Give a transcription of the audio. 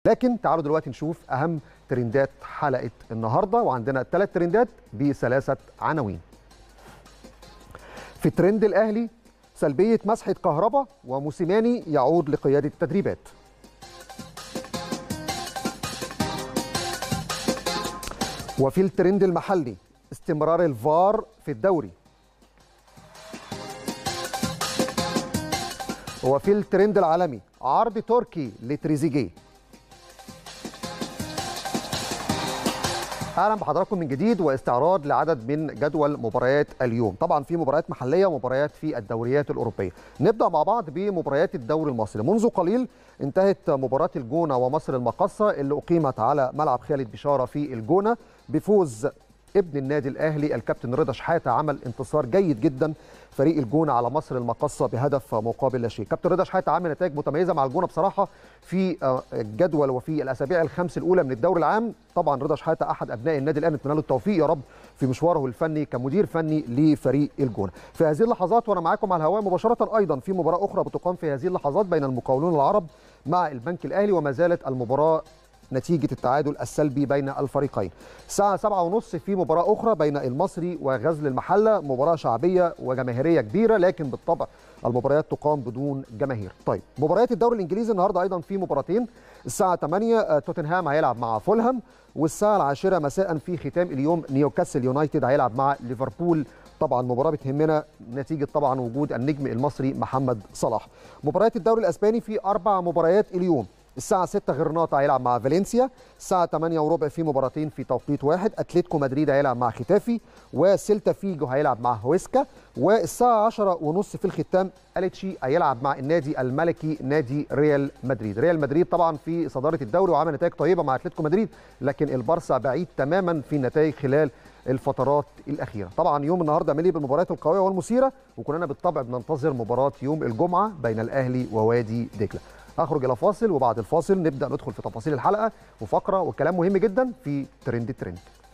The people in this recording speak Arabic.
لكن تعالوا دلوقتي نشوف اهم ترندات حلقه النهارده، وعندنا 3 ترندات ب3 عناوين. في ترند الاهلي، سلبيه مسحه كهربا وموسيماني يعود لقياده التدريبات. وفي الترند المحلي، استمرار الفار في الدوري. وفي الترند العالمي، عرض تركي لتريزيجيه. اهلا بحضراتكم من جديد واستعراض لعدد من جدول مباريات اليوم. طبعا في مباريات محليه ومباريات في الدوريات الاوروبيه. نبدا مع بعض بمباريات الدوري المصري. منذ قليل انتهت مباراه الجونه ومصر المقاصه اللي اقيمت على ملعب خالد بشاره في الجونه بفوز ابن النادي الاهلي الكابتن رضا شحاته. عمل انتصار جيد جدا فريق الجونه على مصر المقاصه بهدف مقابل لا شيء. كابتن رضا شحاته عامل نتائج متميزه مع الجونه بصراحه في الجدول وفي الاسابيع الخمس الاولى من الدوري العام. طبعا رضا شحاته احد ابناء النادي الاهلي، نتمنى له التوفيق يا رب في مشواره الفني كمدير فني لفريق الجونه. في هذه اللحظات وانا معاكم على الهواء مباشره ايضا في مباراه اخرى بتقام في هذه اللحظات بين المقاولون العرب مع البنك الاهلي، وما زالت المباراه نتيجة التعادل السلبي بين الفريقين. الساعة 7:30 في مباراة أخرى بين المصري وغزل المحلة، مباراة شعبية وجماهيرية كبيرة، لكن بالطبع المباريات تقام بدون جماهير. طيب، مباريات الدوري الإنجليزي النهاردة أيضا في مباراتين. الساعة 8 توتنهام هيلعب مع فولهام، والساعة 10 مساء في ختام اليوم نيوكاسل يونايتد هيلعب مع ليفربول. طبعا مباراة بتهمنا نتيجة طبعا وجود النجم المصري محمد صلاح. مباريات الدوري الأسباني في 4 مباريات اليوم. الساعة 6 غرناطة هيلعب مع فالنسيا، الساعة 8:15 في مباراتين في توقيت واحد. أتلتيكو مدريد هيلعب مع ختافي، وسيلتا فيجو هيلعب مع هويسكا. والساعة 10:30 في الختام أليتشي هيلعب مع النادي الملكي نادي ريال مدريد. ريال مدريد طبعا في صدارة الدوري وعمل نتائج طيبة مع أتلتيكو مدريد، لكن البارسا بعيد تماما في النتائج خلال الفترات الأخيرة. طبعا يوم النهارده مليء بالمباريات القوية والمثيرة، وكلنا بالطبع بننتظر مباراة يوم الجمعة بين الأهلي ووادي دجلة. أخرج إلى فاصل، وبعد الفاصل نبدأ ندخل في تفاصيل الحلقة وفقرة وكلام مهم جدا في ترند الترند.